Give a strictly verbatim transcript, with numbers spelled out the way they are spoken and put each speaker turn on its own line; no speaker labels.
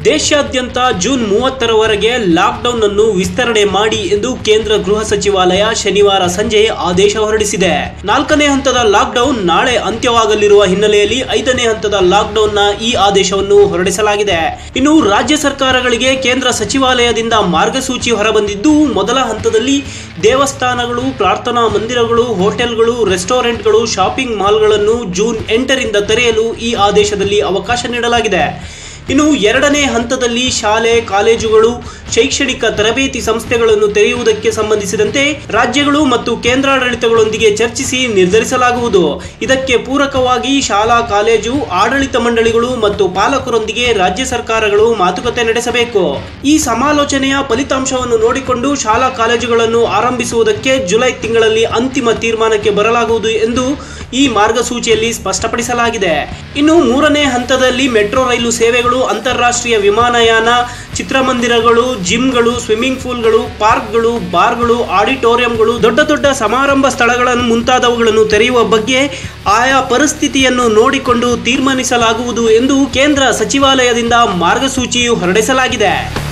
ದೇಶಾದ್ಯಂತ ಜೂನ್ ಮೂವತ್ತರವರೆಗೆ ಲಾಕ್ಡೌನ್ ಅನ್ನು ವಿಸ್ತರಣೆ ಮಾಡಿ ಎಂದು ಕೇಂದ್ರ ಗೃಹ ಸಚಿವಾಲಯ ಶನಿವಾರ ಸಂಜೆ ಆದೇಶ ಹೊರಡಿಸಿದೆ. ನಾಲ್ಕನೇ ಹಂತದ ಲಾಕ್ಡೌನ್ ನಾಳೆ ಅಂತ್ಯವಾಗಲಿರುವ ಹಿನ್ನೆಲೆಯಲ್ಲಿ ಐದನೇ ಹಂತದ ಲಾಕ್ಡೌನ್ನ ಈ ಆದೇಶವನ್ನು ಹೊರಡಿಸಲಾಗಿದೆ. ಇನ್ನು ರಾಜ್ಯ ಸರ್ಕಾರಗಳಿಗೆ ಕೇಂದ್ರ ಸಚಿವಾಲಯದಿಂದ ಮಾರ್ಗಸೂಚಿ ಹೊರಬಂದಿದ್ದು, ಮೊದಲ ಹಂತದಲ್ಲಿ ದೇವಸ್ಥಾನಗಳು, ಪ್ರಾರ್ಥನಾ ಮಂದಿರಗಳು, ಹೋಟೆಲ್ಗಳು, ರೆಸ್ಟೋರೆಂಟ್ಗಳು, ಶಾಪಿಂಗ್ ಮಾಲ್ಗಳನ್ನು ಜೂನ್ ಎಂಟರಿಂದ ತೆರೆಯಲು ಈ ಆದೇಶದಲ್ಲಿ ಅವಕಾಶ ನೀಡಲಾಗಿದೆ. ಇನ್ನು ಎರಡನೇ ಹಂತದಲ್ಲಿ ಶಾಲೆ, ಕಾಲೇಜುಗಳು, ಶೈಕ್ಷಣಿಕ ತರಬೇತಿ ಸಂಸ್ಥೆಗಳನ್ನು ತೆರೆಯುವುದಕ್ಕೆ ಸಂಬಂಧಿಸಿದಂತೆ ರಾಜ್ಯಗಳು ಮತ್ತು ಕೇಂದ್ರಾಡಳಿತಗಳೊಂದಿಗೆ ಚರ್ಚಿಸಿ ನಿರ್ಧರಿಸಲಾಗುವುದು. ಇದಕ್ಕೆ ಪೂರಕವಾಗಿ ಶಾಲಾ ಕಾಲೇಜು ಆಡಳಿತ ಮಂಡಳಿಗಳು ಮತ್ತು ಪಾಲಕರೊಂದಿಗೆ ರಾಜ್ಯ ಸರ್ಕಾರಗಳು ಮಾತುಕತೆ ನಡೆಸಬೇಕು. ಈ ಸಮಾಲೋಚನೆಯ ಫಲಿತಾಂಶವನ್ನು ನೋಡಿಕೊಂಡು ಶಾಲಾ ಕಾಲೇಜುಗಳನ್ನು ಆರಂಭಿಸುವುದಕ್ಕೆ ಜುಲೈ ತಿಂಗಳಲ್ಲಿ ಅಂತಿಮ ತೀರ್ಮಾನಕ್ಕೆ ಬರಲಾಗುವುದು ಎಂದು ಈ ಮಾರ್ಗಸೂಚಿಯಲ್ಲಿ ಸ್ಪಷ್ಟಪಡಿಸಲಾಗಿದೆ. ಇನ್ನು ಮೂರನೇ ಹಂತದಲ್ಲಿ ಮೆಟ್ರೋ ರೈಲು ಸೇವೆಗಳು, ಅಂತಾರಾಷ್ಟ್ರೀಯ ವಿಮಾನಯಾನ, ಚಿತ್ರಮಂದಿರಗಳು, ಜಿಮ್ಗಳು, ಸ್ವಿಮ್ಮಿಂಗ್ ಪೂಲ್ಗಳು, ಪಾರ್ಕ್ಗಳು, ಬಾರ್ಗಳು, ಆಡಿಟೋರಿಯಂಗಳು, ದೊಡ್ಡ ದೊಡ್ಡ ಸಮಾರಂಭ ಸ್ಥಳಗಳನ್ನು ಮುಂತಾದವುಗಳನ್ನು ತೆರೆಯುವ ಬಗ್ಗೆ ಆಯಾ ಪರಿಸ್ಥಿತಿಯನ್ನು ನೋಡಿಕೊಂಡು ತೀರ್ಮಾನಿಸಲಾಗುವುದು ಎಂದು ಕೇಂದ್ರ ಸಚಿವಾಲಯದಿಂದ ಮಾರ್ಗಸೂಚಿಯು ಹೊರಡಿಸಲಾಗಿದೆ.